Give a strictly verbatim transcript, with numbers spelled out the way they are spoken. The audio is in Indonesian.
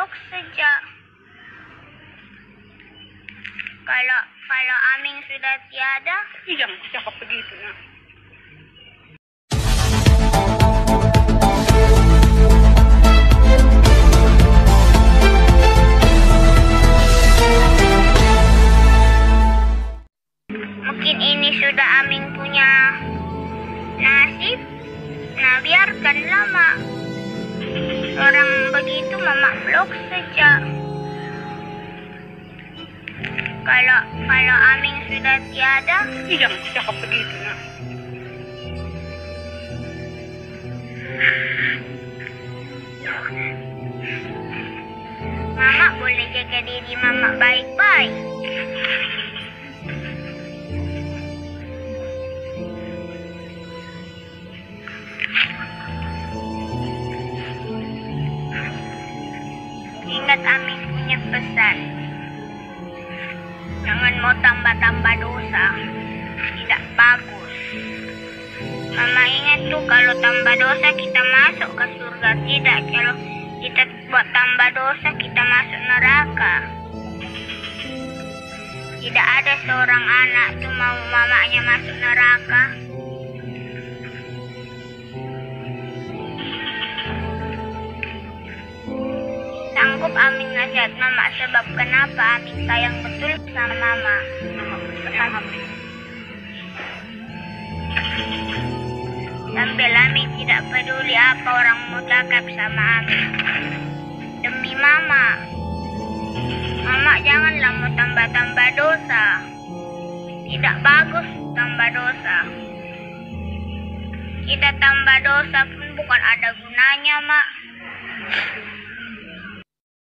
makhluk saja. Kalau kalau Aming sudah tiada, jangan cakap begitu, nak. Mungkin ini sudah Aming punya nasib. Nah, biarkanlah, Mak. Orang begitu makhluk saja. Kalau kalau Aming sudah tiada, jangan cakap begitu, nak. Mama boleh jaga diri Mama baik-baik. Ingat Aming punya pesan. Jangan mau tambah-tambah dosa. Tidak bagus. Mama ingat tuh, kalau tambah dosa kita masuk ke surga. Tidak, kalau kita buat tambah dosa kita masuk neraka. Tidak ada seorang anak tuh mau mamanya masuk neraka. Sanggup Aming nasihat Mama, sebab kenapa Aming sayang betul sama Mama. Sambil Aming tidak peduli apa orang mau cakap sama Aming. Demi Mama. Mama janganlah mau tambah-tambah dosa. Tidak bagus tambah dosa. Kita tambah dosa pun bukan ada gunanya, Mak.